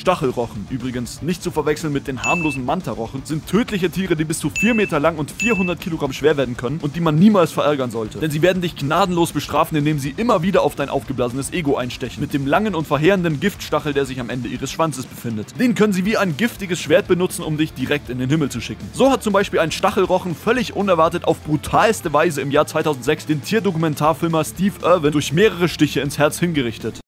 Stachelrochen, übrigens nicht zu verwechseln mit den harmlosen Mantarochen, sind tödliche Tiere, die bis zu 4 Meter lang und 400 Kilogramm schwer werden können und die man niemals verärgern sollte. Denn sie werden dich gnadenlos bestrafen, indem sie immer wieder auf dein aufgeblasenes Ego einstechen, mit dem langen und verheerenden Giftstachel, der sich am Ende ihres Schwanzes befindet. Den können sie wie ein giftiges Schwert benutzen, um dich direkt in den Himmel zu schicken. So hat zum Beispiel ein Stachelrochen völlig unerwartet auf brutalste Weise im Jahr 2006 den Tierdokumentarfilmer Steve Irwin durch mehrere Stiche ins Herz hingerichtet.